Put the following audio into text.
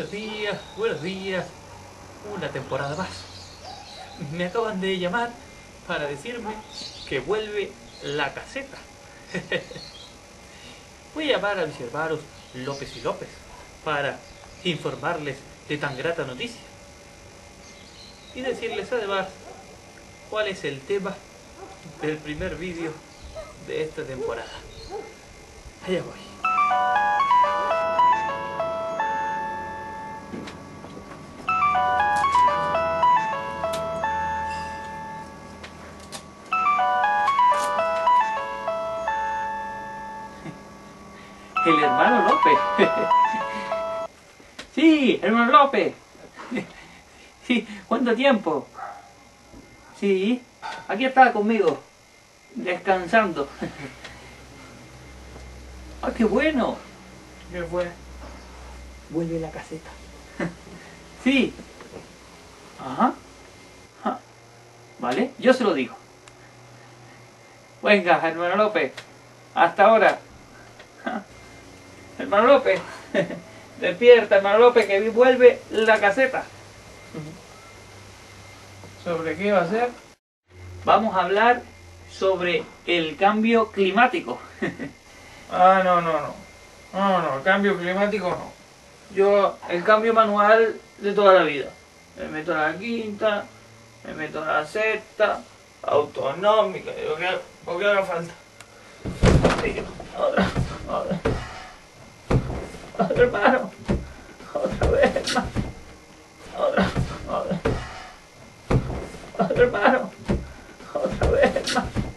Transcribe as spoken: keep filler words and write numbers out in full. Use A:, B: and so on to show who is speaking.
A: Buenos días, buenos días. Una temporada más. Me acaban de llamar para decirme que vuelve La Caseta. Voy a llamar a mis hermanos López y López para informarles de tan grata noticia. Y decirles además cuál es el tema del primer vídeo de esta temporada. Allá voy. El hermano López. Sí, hermano López. Sí, ¿cuánto tiempo? Sí, aquí está conmigo, descansando. ¡Ah, qué bueno! ¿Qué fue? Vuelve La Caseta. Sí. Ajá. Ajá. Vale, yo se lo digo. Venga, hermano López. Hasta ahora. Hermano López. Despierta, hermano López, que vuelve La Caseta.
B: ¿Sobre qué va a ser?
A: Vamos a hablar sobre el cambio climático.
B: Ah, no, no, no. No, no, el cambio climático no. Yo, el cambio manual de toda la vida. Me meto a la quinta, me meto a la sexta, autonómica, lo que, lo que haga falta. Sí, otra, otra. Otra, hermano. Otra vez, hermano. Otra, otra. Otra, hermano. Otra vez, hermano.